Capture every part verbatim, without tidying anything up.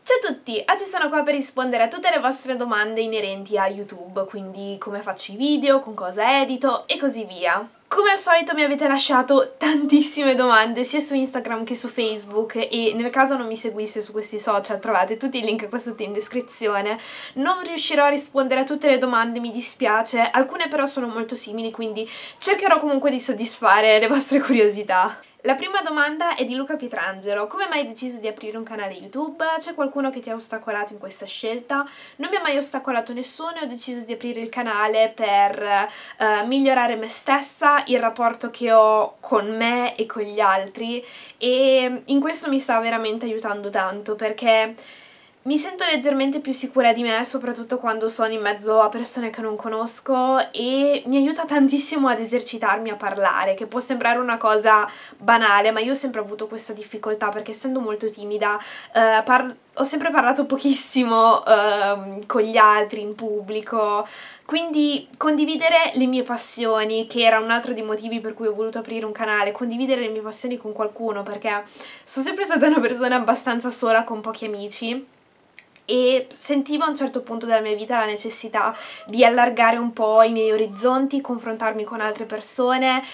Ciao a tutti! Oggi sono qua per rispondere a tutte le vostre domande inerenti a YouTube, quindi come faccio i video, con cosa edito e così via. Come al solito mi avete lasciato tantissime domande sia su Instagram che su Facebook e nel caso non mi seguisse su questi social trovate tutti i link qua sotto in descrizione. Non riuscirò a rispondere a tutte le domande, mi dispiace, alcune però sono molto simili quindi cercherò comunque di soddisfare le vostre curiosità. La prima domanda è di Luca Pietrangelo. Come mai hai deciso di aprire un canale YouTube? C'è qualcuno che ti ha ostacolato in questa scelta? Non mi ha mai ostacolato nessuno e ho deciso di aprire il canale per uh, migliorare me stessa, il rapporto che ho con me e con gli altri e in questo mi sta veramente aiutando tanto perché mi sento leggermente più sicura di me, soprattutto quando sono in mezzo a persone che non conosco e mi aiuta tantissimo ad esercitarmi a parlare, che può sembrare una cosa banale, ma io ho sempre avuto questa difficoltà perché essendo molto timida eh, par- ho sempre parlato pochissimo eh, con gli altri in pubblico, quindi condividere le mie passioni, che era un altro dei motivi per cui ho voluto aprire un canale, condividere le mie passioni con qualcuno perché sono sempre stata una persona abbastanza sola con pochi amici e sentivo a un certo punto della mia vita la necessità di allargare un po' i miei orizzonti, confrontarmi con altre persone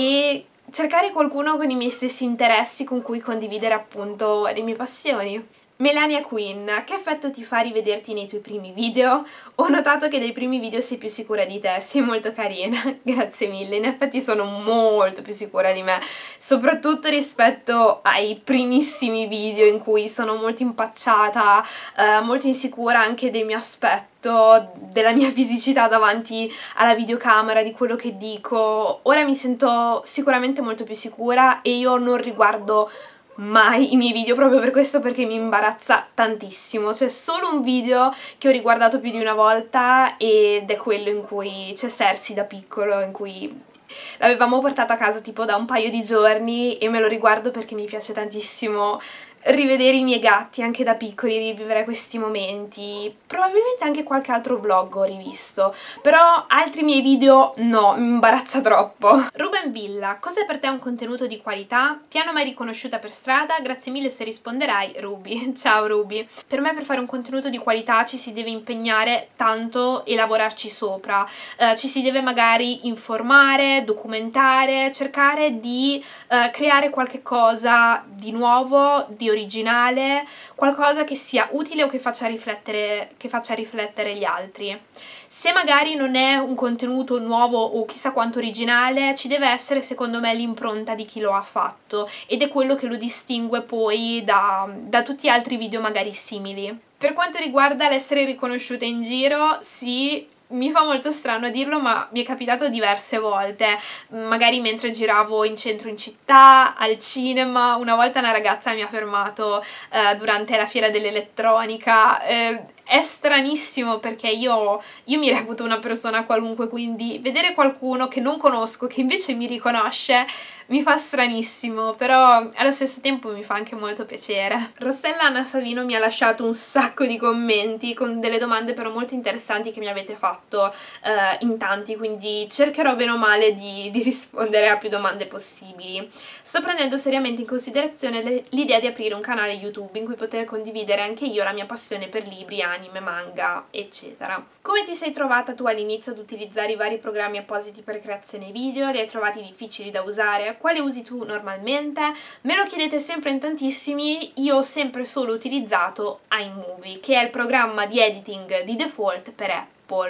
e cercare qualcuno con i miei stessi interessi con cui condividere appunto le mie passioni. Melania Queen, che effetto ti fa rivederti nei tuoi primi video? Ho notato che dai primi video sei più sicura di te, sei molto carina, grazie mille, in effetti sono molto più sicura di me, soprattutto rispetto ai primissimi video in cui sono molto impacciata, eh, molto insicura anche del mio aspetto, della mia fisicità davanti alla videocamera, di quello che dico. Ora mi sento sicuramente molto più sicura e io non riguardo mai i miei video proprio per questo, perché mi imbarazza tantissimo. C'è solo un video che ho riguardato più di una volta ed è quello in cui c'è Cersei da piccolo, in cui l'avevamo portata a casa tipo da un paio di giorni e me lo riguardo perché mi piace tantissimo rivedere i miei gatti anche da piccoli, rivivere questi momenti. Probabilmente anche qualche altro vlog ho rivisto, però altri miei video no, mi imbarazza troppo. Ruben Villa, cos'è per te un contenuto di qualità? Ti hanno mai riconosciuta per strada? Grazie mille se risponderai, Ruby. Ciao Ruby. Per me per fare un contenuto di qualità ci si deve impegnare tanto e lavorarci sopra. Uh, ci si deve magari informare, documentare, cercare di uh, creare qualche cosa di nuovo, di originale, qualcosa che sia utile o che faccia riflettere, che faccia riflettere gli altri. Se magari non è un contenuto nuovo o chissà quanto originale, ci deve essere secondo me l'impronta di chi lo ha fatto ed è quello che lo distingue poi da, da tutti gli altri video magari simili. Per quanto riguarda l'essere riconosciuta in giro, sì, mi fa molto strano dirlo, ma mi è capitato diverse volte, magari mentre giravo in centro in città, al cinema. Una volta una ragazza mi ha fermato eh, durante la fiera dell'elettronica. Eh, è stranissimo perché io, io mi reputo una persona qualunque, quindi vedere qualcuno che non conosco che invece mi riconosce mi fa stranissimo, però allo stesso tempo mi fa anche molto piacere. Rossella Anna Savino mi ha lasciato un sacco di commenti con delle domande però molto interessanti che mi avete fatto eh, in tanti, quindi cercherò bene o male di, di rispondere a più domande possibili. Sto prendendo seriamente in considerazione l'idea di aprire un canale YouTube in cui poter condividere anche io la mia passione per libri, anime, manga, eccetera. Come ti sei trovata tu all'inizio ad utilizzare i vari programmi appositi per creazione video? Li hai trovati difficili da usare? Quale usi tu normalmente? Me lo chiedete sempre in tantissimi. Io ho sempre solo utilizzato iMovie, che è il programma di editing di default per Apple.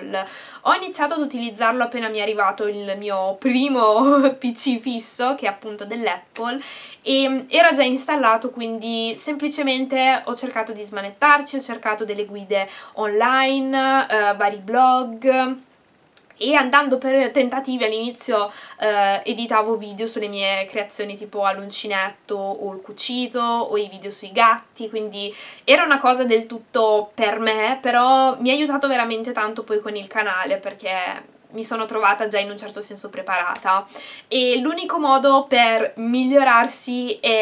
Ho iniziato ad utilizzarlo appena mi è arrivato il mio primo P C fisso, che è appunto dell'Apple, e era già installato, quindi semplicemente ho cercato di smanettarci, ho cercato delle guide online, eh, vari blog, e andando per tentativi all'inizio eh, editavo video sulle mie creazioni tipo all'uncinetto o il cucito o i video sui gatti, quindi era una cosa del tutto per me, però mi ha aiutato veramente tanto poi con il canale perché mi sono trovata già in un certo senso preparata e l'unico modo per migliorarsi è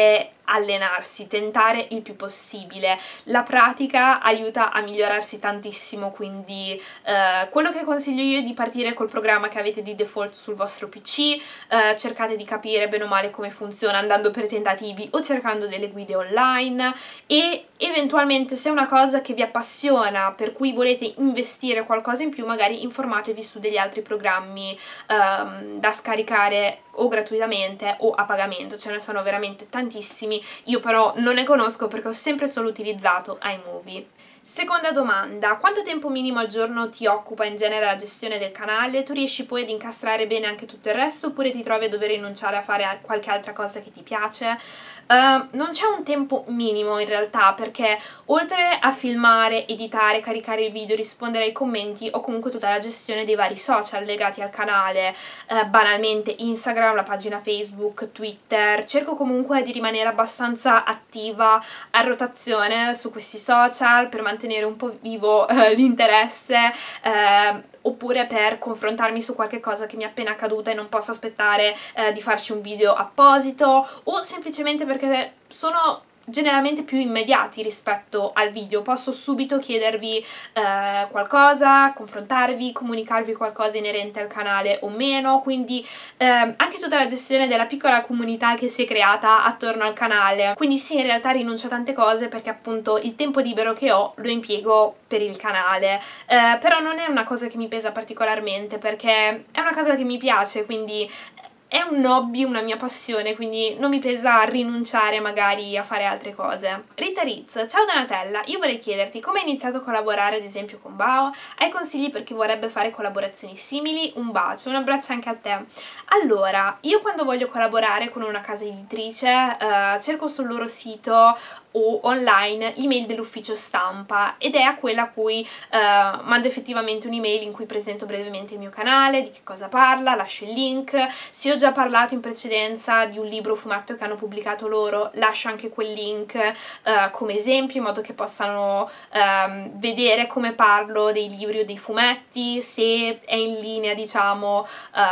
allenarsi, tentare il più possibile. La pratica aiuta a migliorarsi tantissimo, quindi eh, quello che consiglio io è di partire col programma che avete di default sul vostro P C, eh, cercate di capire bene o male come funziona andando per tentativi o cercando delle guide online, e eventualmente se è una cosa che vi appassiona, per cui volete investire qualcosa in più, magari informatevi su degli altri programmi ehm, da scaricare o gratuitamente o a pagamento, ce ne sono veramente tantissimi. Io però non ne conosco perché ho sempre solo utilizzato iMovie. Seconda domanda: quanto tempo minimo al giorno ti occupa in genere la gestione del canale? Tu riesci poi ad incastrare bene anche tutto il resto oppure ti trovi a dover rinunciare a fare qualche altra cosa che ti piace? Uh, non c'è un tempo minimo in realtà, perché oltre a filmare, editare, caricare il video, rispondere ai commenti, ho comunque tutta la gestione dei vari social legati al canale, uh, banalmente Instagram, la pagina Facebook, Twitter. Cerco comunque di rimanere abbastanza attiva a rotazione su questi social per mantenere un po' vivo uh, l'interesse, uh, oppure per confrontarmi su qualche cosa che mi è appena accaduta e non posso aspettare eh, di farci un video apposito, o semplicemente perché sono generalmente più immediati rispetto al video, posso subito chiedervi eh, qualcosa, confrontarvi, comunicarvi qualcosa inerente al canale o meno, quindi eh, anche tutta la gestione della piccola comunità che si è creata attorno al canale. Quindi sì, in realtà rinuncio a tante cose perché appunto il tempo libero che ho lo impiego per il canale, eh, però non è una cosa che mi pesa particolarmente perché è una cosa che mi piace, quindi è un hobby, una mia passione, quindi non mi pesa rinunciare magari a fare altre cose. Rita Ritz: ciao Donatella, io vorrei chiederti come hai iniziato a collaborare ad esempio con Bao, hai consigli per chi vorrebbe fare collaborazioni simili? Un bacio, un abbraccio anche a te. Allora, io quando voglio collaborare con una casa editrice eh, cerco sul loro sito o online l'email dell'ufficio stampa ed è a quella a cui eh, mando effettivamente un'email in cui presento brevemente il mio canale, di che cosa parla, lascio il link. Se ho già parlato in precedenza di un libro o fumetto che hanno pubblicato loro, lascio anche quel link eh, come esempio, in modo che possano ehm, vedere come parlo dei libri o dei fumetti, se è in linea diciamo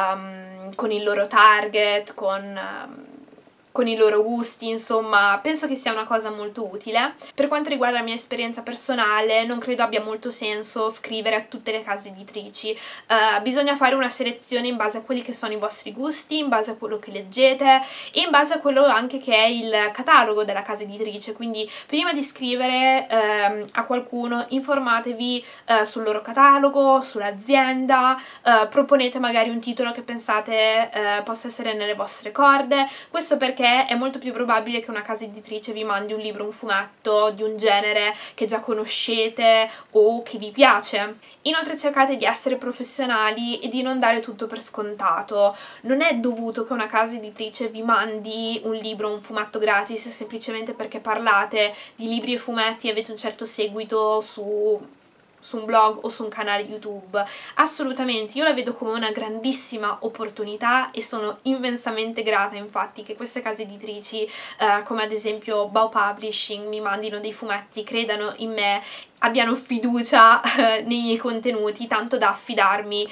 um, con il loro target, con... Um, con i loro gusti, insomma penso che sia una cosa molto utile. Per quanto riguarda la mia esperienza personale, non credo abbia molto senso scrivere a tutte le case editrici, uh, bisogna fare una selezione in base a quelli che sono i vostri gusti, in base a quello che leggete e in base a quello anche che è il catalogo della casa editrice, quindi prima di scrivere uh, a qualcuno informatevi uh, sul loro catalogo, sull'azienda, uh, proponete magari un titolo che pensate uh, possa essere nelle vostre corde, questo perché è molto più probabile che una casa editrice vi mandi un libro, un fumetto di un genere che già conoscete o che vi piace. Inoltre cercate di essere professionali e di non dare tutto per scontato. Non è dovuto che una casa editrice vi mandi un libro o un fumetto gratis semplicemente perché parlate di libri e fumetti e avete un certo seguito su... su un blog o su un canale YouTube. Assolutamente, io la vedo come una grandissima opportunità e sono immensamente grata infatti che queste case editrici eh, come ad esempio Bao Publishing mi mandino dei fumetti, credano in me, abbiano fiducia eh, nei miei contenuti, tanto da affidarmi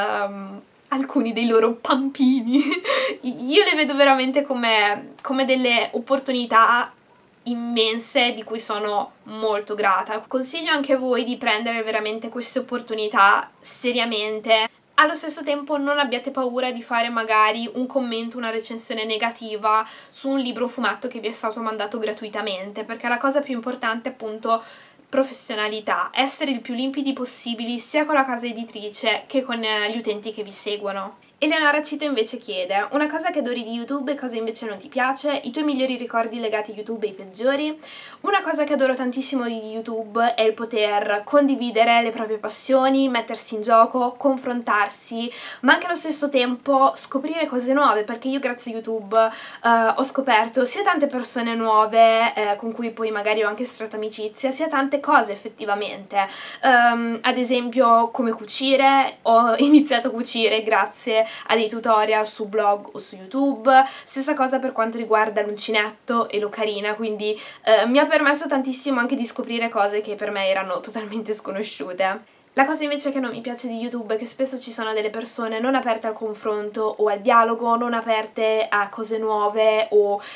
um, alcuni dei loro pampini. Io le vedo veramente come, come delle opportunità immense di cui sono molto grata. Consiglio anche a voi di prendere veramente queste opportunità seriamente. Allo stesso tempo non abbiate paura di fare magari un commento, una recensione negativa su un libro o fumetto che vi è stato mandato gratuitamente, perché la cosa più importante è appunto professionalità, essere il più limpidi possibili sia con la casa editrice che con gli utenti che vi seguono. Eleonora Cito invece chiede: una cosa che adori di YouTube e cosa invece non ti piace, i tuoi migliori ricordi legati a YouTube e i peggiori. Una cosa che adoro tantissimo di YouTube è il poter condividere le proprie passioni, mettersi in gioco, confrontarsi, ma anche allo stesso tempo scoprire cose nuove, perché io grazie a YouTube uh, ho scoperto sia tante persone nuove eh, con cui poi magari ho anche stretto amicizia, sia tante cose effettivamente. Um, ad esempio come cucire, ho iniziato a cucire grazie a dei tutorial su blog o su YouTube, stessa cosa per quanto riguarda l'uncinetto e l'ocarina, quindi eh, mi ha permesso tantissimo anche di scoprire cose che per me erano totalmente sconosciute. La cosa invece che non mi piace di YouTube è che spesso ci sono delle persone non aperte al confronto o al dialogo, non aperte a cose nuove o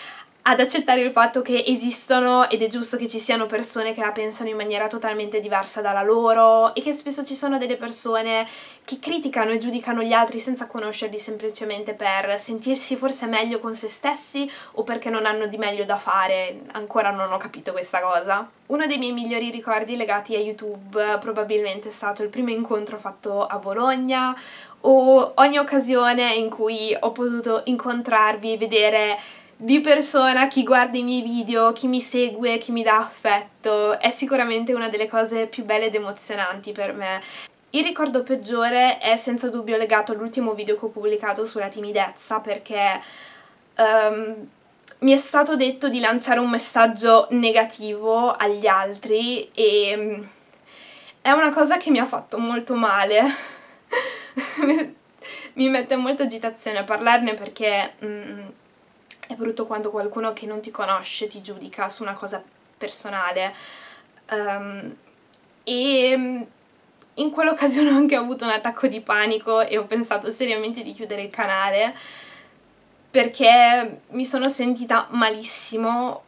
ad accettare il fatto che esistono ed è giusto che ci siano persone che la pensano in maniera totalmente diversa dalla loro e che spesso ci sono delle persone che criticano e giudicano gli altri senza conoscerli semplicemente per sentirsi forse meglio con se stessi o perché non hanno di meglio da fare. Ancora non ho capito questa cosa. Uno dei miei migliori ricordi legati a YouTube probabilmente è stato il primo incontro fatto a Bologna o ogni occasione in cui ho potuto incontrarvi e vedere di persona chi guarda i miei video, chi mi segue, chi mi dà affetto. È sicuramente una delle cose più belle ed emozionanti per me. Il ricordo peggiore è senza dubbio legato all'ultimo video che ho pubblicato sulla timidezza, perché um, mi è stato detto di lanciare un messaggio negativo agli altri e um, è una cosa che mi ha fatto molto male. Mi mette molta agitazione a parlarne perché um, è brutto quando qualcuno che non ti conosce ti giudica su una cosa personale, um, e in quell'occasione ho anche avuto un attacco di panico e ho pensato seriamente di chiudere il canale perché mi sono sentita malissimo,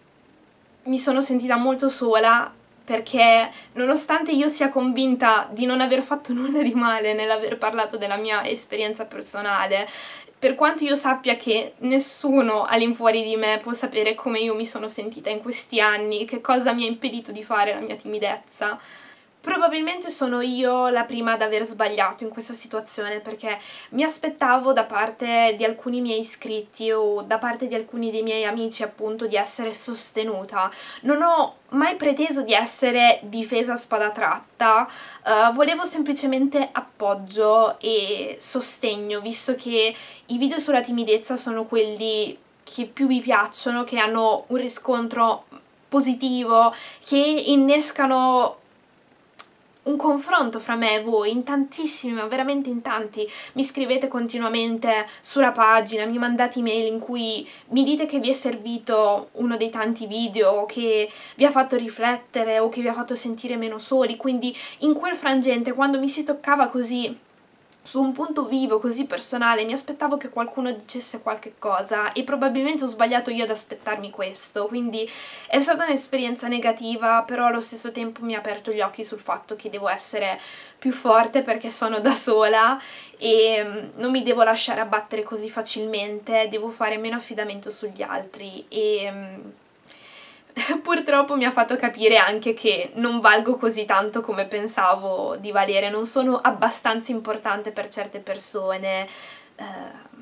mi sono sentita molto sola, perché nonostante io sia convinta di non aver fatto nulla di male nell'aver parlato della mia esperienza personale, per quanto io sappia che nessuno all'infuori di me può sapere come io mi sono sentita in questi anni, che cosa mi ha impedito di fare la mia timidezza, probabilmente sono io la prima ad aver sbagliato in questa situazione, perché mi aspettavo da parte di alcuni miei iscritti o da parte di alcuni dei miei amici appunto di essere sostenuta. Non ho mai preteso di essere difesa a spada tratta, uh, volevo semplicemente appoggio e sostegno, visto che i video sulla timidezza sono quelli che più mi piacciono, che hanno un riscontro positivo, che innescano un confronto fra me e voi, in tantissimi, ma veramente in tanti. Mi scrivete continuamente sulla pagina, mi mandate email in cui mi dite che vi è servito uno dei tanti video, che vi ha fatto riflettere o che vi ha fatto sentire meno soli, quindi in quel frangente, quando mi si toccava così su un punto vivo, così personale, mi aspettavo che qualcuno dicesse qualche cosa e probabilmente ho sbagliato io ad aspettarmi questo, quindi è stata un'esperienza negativa, però allo stesso tempo mi ha aperto gli occhi sul fatto che devo essere più forte perché sono da sola e non mi devo lasciare abbattere così facilmente, devo fare meno affidamento sugli altri e purtroppo mi ha fatto capire anche che non valgo così tanto come pensavo di valere, non sono abbastanza importante per certe persone. Uh,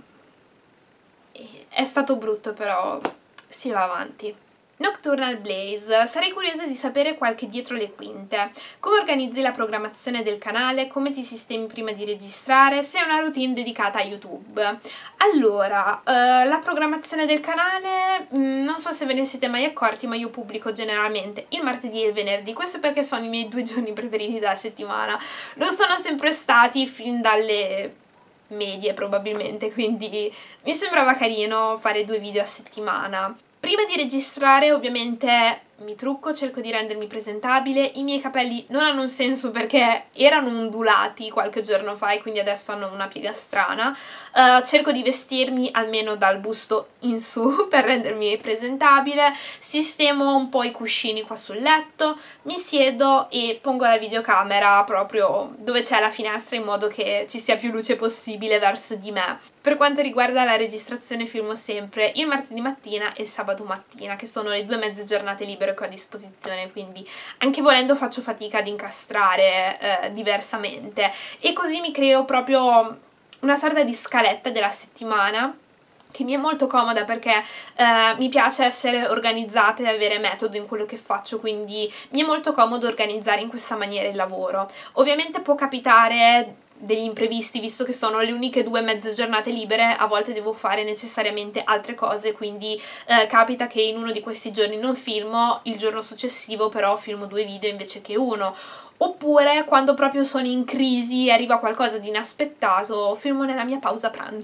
è stato brutto, però si va avanti. Nocturnal Blaze, sarei curiosa di sapere qualche dietro le quinte. Come organizzi la programmazione del canale? Come ti sistemi prima di registrare? Se è una routine dedicata a YouTube. Allora, uh, la programmazione del canale, mh, non so se ve ne siete mai accorti, ma io pubblico generalmente il martedì e il venerdì. Questo perché sono i miei due giorni preferiti della settimana. Lo sono sempre stati fin dalle medie probabilmente, quindi mi sembrava carino fare due video a settimana. Prima di registrare ovviamente mi trucco, cerco di rendermi presentabile. I miei capelli non hanno un senso perché erano ondulati qualche giorno fa e quindi adesso hanno una piega strana. Uh, cerco di vestirmi almeno dal busto in su per rendermi presentabile. Sistemo un po' i cuscini qua sul letto, mi siedo e pongo la videocamera proprio dove c'è la finestra in modo che ci sia più luce possibile verso di me. Per quanto riguarda la registrazione filmo sempre il martedì mattina e il sabato mattina, che sono le due mezze giornate libere che ho a disposizione, quindi anche volendo faccio fatica ad incastrare eh, diversamente e così mi creo proprio una sorta di scaletta della settimana che mi è molto comoda perché eh, mi piace essere organizzata e avere metodo in quello che faccio, quindi mi è molto comodo organizzare in questa maniera il lavoro. Ovviamente può capitare degli imprevisti, visto che sono le uniche due mezze giornate libere, a volte devo fare necessariamente altre cose, quindi eh, capita che in uno di questi giorni non filmo, il giorno successivo però filmo due video invece che uno, oppure quando proprio sono in crisi e arriva qualcosa di inaspettato filmo nella mia pausa pranzo.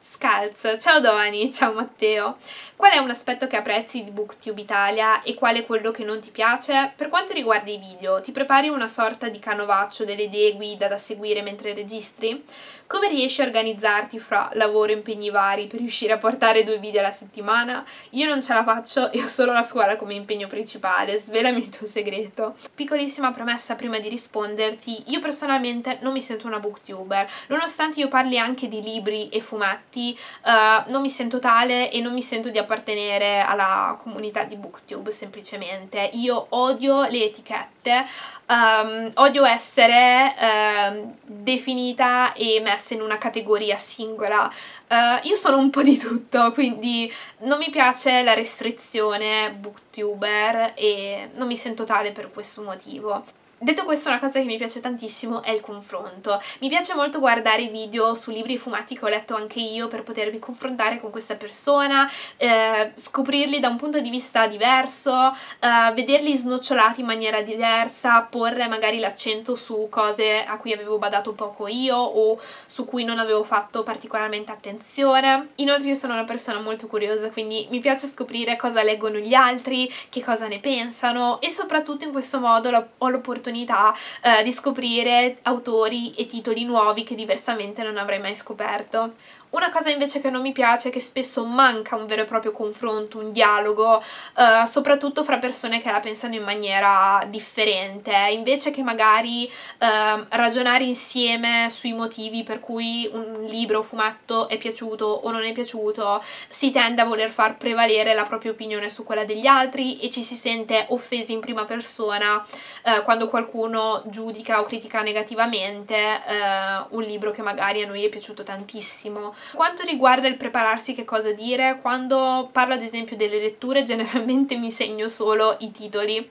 Scalz, ciao Doni, ciao Matteo. Qual è un aspetto che apprezzi di BookTube Italia e qual è quello che non ti piace? Per quanto riguarda i video, ti prepari una sorta di canovaccio delle idee guida da seguire mentre registri? Come riesci a organizzarti fra lavoro e impegni vari per riuscire a portare due video alla settimana? Io non ce la faccio e ho solo la scuola come impegno principale, svelami il tuo segreto. Piccolissima premessa prima di risponderti, io personalmente non mi sento una booktuber, nonostante io parli anche di libri e fumetti, uh, non mi sento tale e non mi sento di appartenere alla comunità di booktube semplicemente. Io odio le etichette, um, odio essere um, definita e messa in una categoria singola. Uh, io sono un po' di tutto, quindi non mi piace la restrizione booktuber e non mi sento tale per questo motivo. Detto questo, una cosa che mi piace tantissimo è il confronto. Mi piace molto guardare video su libri e fumetti che ho letto anche io per potervi confrontare con questa persona, eh, scoprirli da un punto di vista diverso, eh, vederli snocciolati in maniera diversa, porre magari l'accento su cose a cui avevo badato poco io o su cui non avevo fatto particolarmente attenzione. Inoltre io sono una persona molto curiosa, quindi mi piace scoprire cosa leggono gli altri, che cosa ne pensano e soprattutto in questo modo ho l'opportunità Eh, di scoprire autori e titoli nuovi che diversamente non avrei mai scoperto. Una cosa invece che non mi piace è che spesso manca un vero e proprio confronto, un dialogo, eh, soprattutto fra persone che la pensano in maniera differente, invece che magari eh, ragionare insieme sui motivi per cui un libro o fumetto è piaciuto o non è piaciuto, si tende a voler far prevalere la propria opinione su quella degli altri e ci si sente offesi in prima persona eh, quando qualcuno giudica o critica negativamente eh, un libro che magari a noi è piaciuto tantissimo. Quanto riguarda il prepararsi che cosa dire, quando parlo ad esempio delle letture generalmente mi segno solo i titoli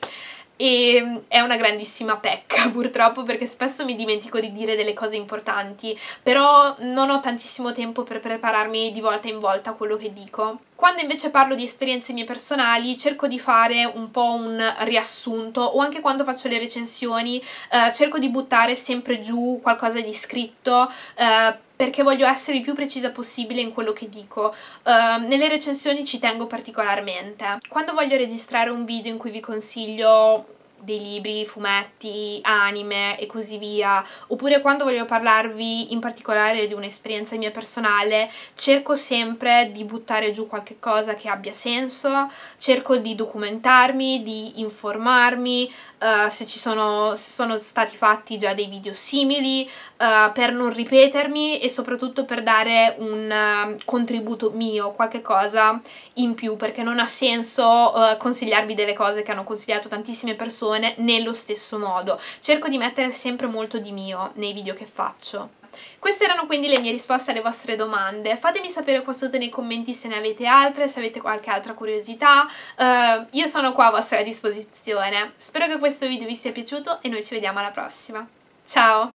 e è una grandissima pecca purtroppo, perché spesso mi dimentico di dire delle cose importanti, però non ho tantissimo tempo per prepararmi di volta in volta a quello che dico. Quando invece parlo di esperienze mie personali cerco di fare un po' un riassunto, o anche quando faccio le recensioni eh, cerco di buttare sempre giù qualcosa di scritto eh, perché voglio essere il più precisa possibile in quello che dico. Uh, nelle recensioni ci tengo particolarmente. Quando voglio registrare un video in cui vi consiglio dei libri, fumetti, anime e così via, oppure quando voglio parlarvi in particolare di un'esperienza mia personale, cerco sempre di buttare giù qualche cosa che abbia senso, cerco di documentarmi, di informarmi, uh, se ci sono, se sono stati fatti già dei video simili, uh, per non ripetermi e soprattutto per dare un uh, contributo mio, qualche cosa in più, perché non ha senso uh, consigliarvi delle cose che hanno consigliato tantissime persone nello stesso modo. Cerco di mettere sempre molto di mio nei video che faccio. Queste erano quindi le mie risposte alle vostre domande. Fatemi sapere qua sotto nei commenti se ne avete altre, se avete qualche altra curiosità. Uh, io sono qua a vostra disposizione. Spero che questo video vi sia piaciuto e noi ci vediamo alla prossima. Ciao!